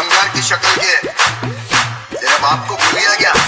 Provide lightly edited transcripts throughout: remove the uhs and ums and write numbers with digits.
बंगाल की शक्ल के तेरे बाप को भूल गया क्या?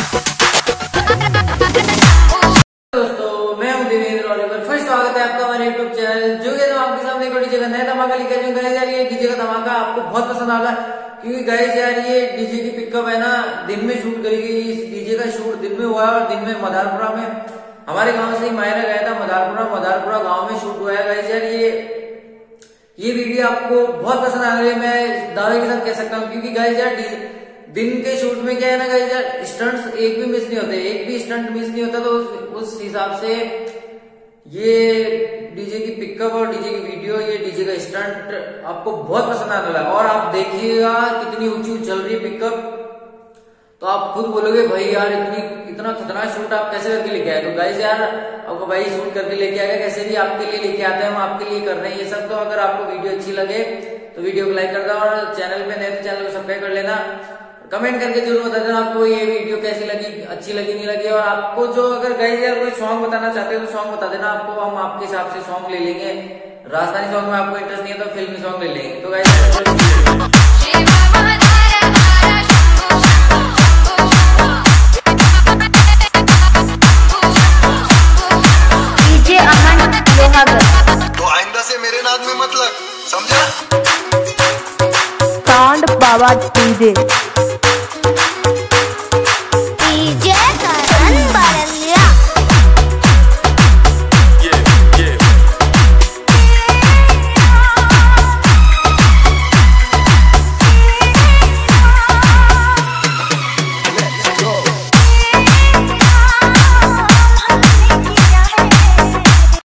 दोस्तों मैं हूं देवेंद्र और फिर स्वागत है आपका हमारे यूट्यूब चैनल जो कि आपके सामने एक डीजे का नया धमाका लेकर जो गाइस यार ये डीजे का धमाका आपको बहुत पसंद आएगा क्योंकि गाइस यार ये डीजे की पिकअप है ना दिन में शूट करी गई। इस डीजे का शूट दिन में हुआ है और दिन में मदारपुरा में हमारे गांव से ही मायरा गया था। मदारपुरा गांव में शूट हुआ है गाइस यार। ये वीडियो आपको बहुत पसंद आ रही है, मैं दावे के साथ कह सकता हूँ क्योंकि गाइस यार दिन के शूट में क्या है ना गाइस यार स्टंट्स एक भी मिस नहीं होते, एक भी स्टंट मिस नहीं होता। तो उस हिसाब से ये डीजे की पिकअप और डीजे की वीडियो, ये डीजे का स्टंट आपको बहुत पसंद आने वाला है। और आप देखिएगा कितनी ऊंची चल रही है पिकअप, तो आप खुद बोलोगे भाई यार इतना खतरनाक शूट आप कैसे करके लेके आए। तो गाइस यार आपको भाई शूट करके लेके आएगा, कैसे भी आपके लिए लेके आते हैं, हम आपके लिए कर रहे हैं ये सब। तो अगर आपको वीडियो अच्छी लगे तो वीडियो को लाइक कर दो और चैनल पे नए तो चैनल को सब्सक्राइब कर लेना। कमेंट करके जरूर बता देना आपको ये वीडियो कैसी लगी, अच्छी लगी नहीं लगी। और आपको जो अगर गाइस यार कोई सॉन्ग बताना चाहते हो तो सॉन्ग बता देना, आपको हम आपके हिसाब से सॉन्ग ले लेंगे। राजस्थानी सॉन्ग में आपको इंटरेस्ट नहीं है तो फिल्मी सॉन्ग ले लेंगे। तो गाइस तो आइंदा से मेरे नाद में मत लग, समझा? सांड बाबा डीजे।